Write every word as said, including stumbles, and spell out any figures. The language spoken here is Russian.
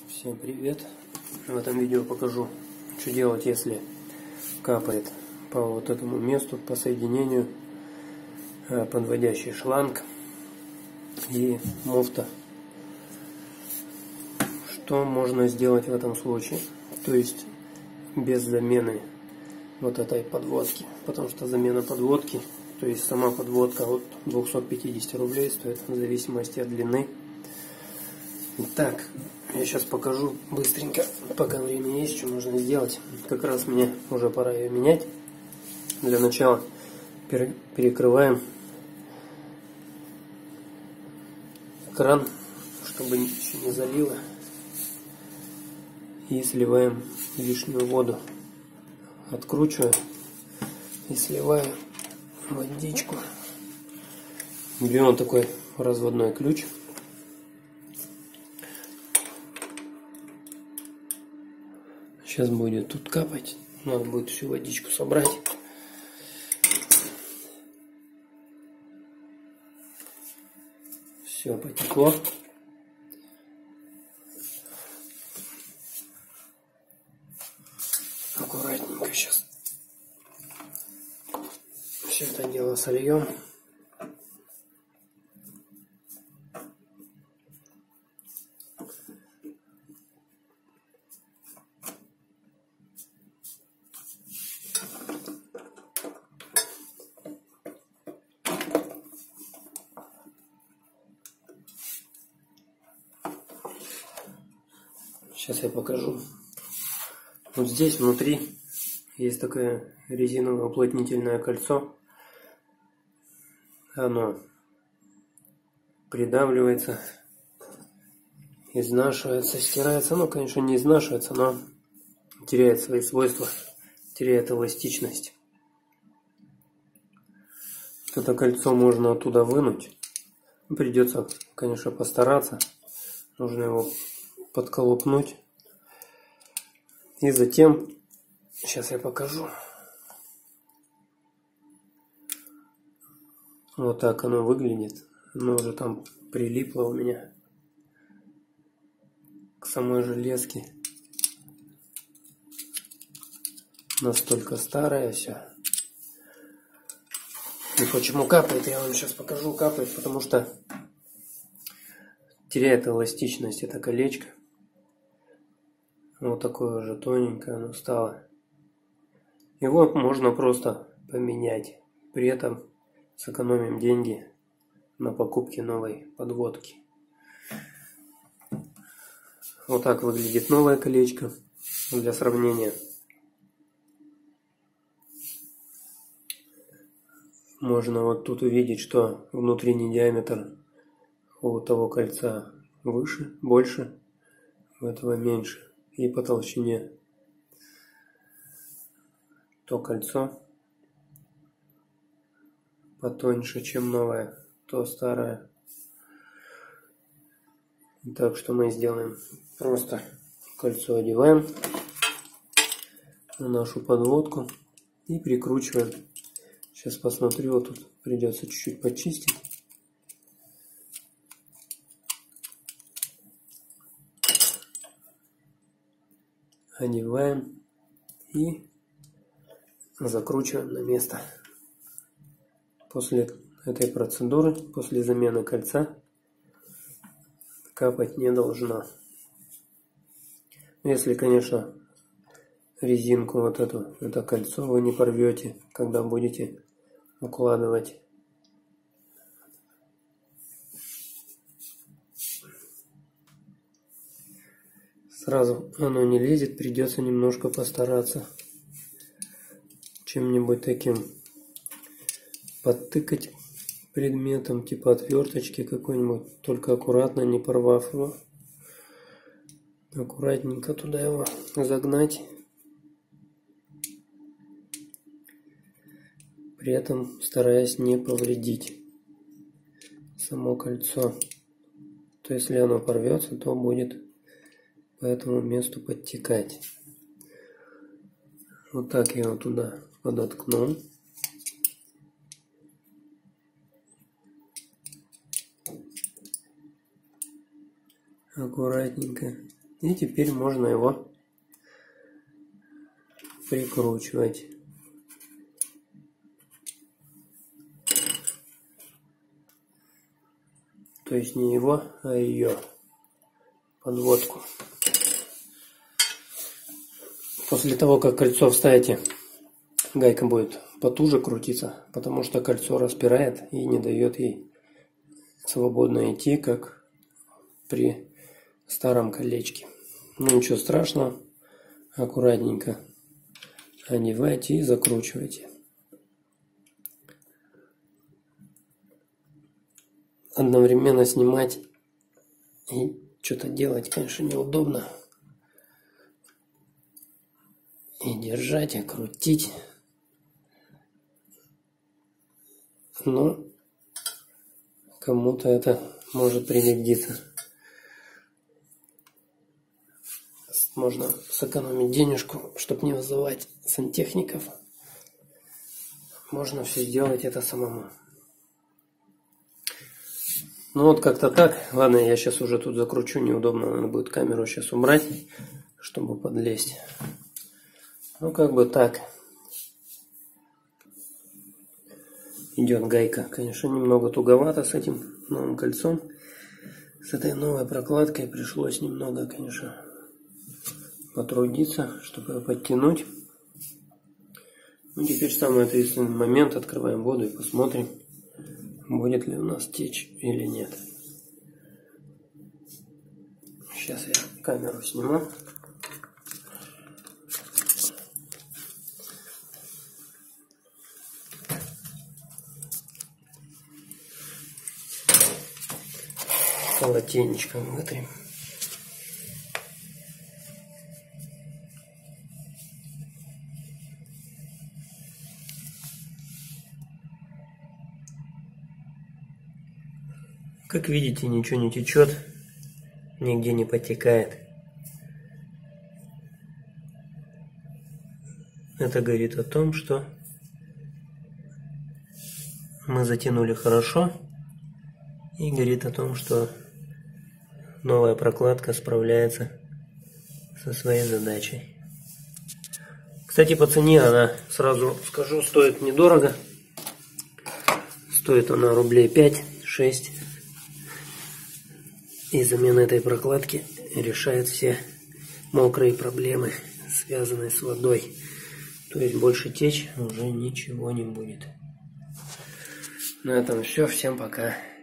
Всем привет! В этом видео покажу, что делать, если капает по вот этому месту, по соединению подводящий шланг и муфта. Что можно сделать в этом случае? То есть без замены вот этой подводки, потому что замена подводки, то есть сама подводка от двухсот пятидесяти рублей стоит в зависимости от длины. Итак, я сейчас покажу быстренько, пока время есть, что можно сделать. Как раз мне уже пора ее менять. Для начала перекрываем кран, чтобы еще не залило, и сливаем лишнюю воду. Откручиваю и сливаю водичку. Берем такой разводной ключ. Сейчас будет тут капать. Надо будет всю водичку собрать. Все потекло. Аккуратненько сейчас все это дело сольем. Сейчас я покажу. Вот здесь внутри есть такое резиновое уплотнительное кольцо. Оно придавливается, изнашивается, стирается. Оно, конечно, не изнашивается, но теряет свои свойства, теряет эластичность. Это кольцо можно оттуда вынуть. Придется, конечно, постараться. Нужно его подколупнуть. И затем, сейчас я покажу. Вот так оно выглядит. Оно уже там прилипло у меня к самой железке. Настолько старое все. И почему капает, я вам сейчас покажу. Капает, потому что теряет эластичность это колечко. Вот такое уже тоненькое оно стало. Его можно просто поменять. При этом сэкономим деньги на покупке новой подводки. Вот так выглядит новое колечко. Для сравнения. Можно вот тут увидеть, что внутренний диаметр у того кольца выше, больше, у этого меньше. И по толщине то кольцо потоньше, чем новое, то старое. Так что мы сделаем. Просто кольцо одеваем на нашу подводку и прикручиваем. Сейчас посмотрю, вот тут придется чуть-чуть почистить. Одеваем и закручиваем на место. После этой процедуры, после замены кольца, капать не должно. Если, конечно, резинку вот эту, это кольцо вы не порвете, когда будете укладывать. Сразу оно не лезет, придется немножко постараться чем-нибудь таким подтыкать предметом, типа отверточки какой-нибудь, только аккуратно, не порвав его. Аккуратненько туда его загнать. При этом стараясь не повредить само кольцо. То если оно порвется, то будет по этому месту подтекать. Вот так я его туда подоткну. Аккуратненько. И теперь можно его прикручивать. То есть не его, а ее подводку. После того, как кольцо вставите, гайка будет потуже крутиться, потому что кольцо распирает и не дает ей свободно идти, как при старом колечке. Ну ничего страшного, аккуратненько одевайте и закручивайте. Одновременно снимать и что-то делать, конечно, неудобно. И держать, и крутить. Но кому-то это может пригодиться. Можно сэкономить денежку, чтобы не вызывать сантехников. Можно все сделать это самому. Ну вот как-то так. Ладно, я сейчас уже тут закручу. Неудобно, надо будет камеру сейчас убрать, чтобы подлезть. Ну как бы так. Идет гайка. Конечно, немного туговато с этим новым кольцом. С этой новой прокладкой пришлось немного, конечно, потрудиться, чтобы ее подтянуть. Ну теперь самый ответственный момент. Открываем воду и посмотрим, будет ли у нас течь или нет. Сейчас я камеру сниму. Полотенечком вытрем. Как видите, ничего не течет, нигде не потекает. Это говорит о том, что мы затянули хорошо, и говорит о том, что новая прокладка справляется со своей задачей. Кстати, по цене она, сразу скажу, стоит недорого. Стоит она рублей пять-шесть. И замена этой прокладки решает все мокрые проблемы, связанные с водой. То есть больше течь уже ничего не будет. На этом все. Всем пока.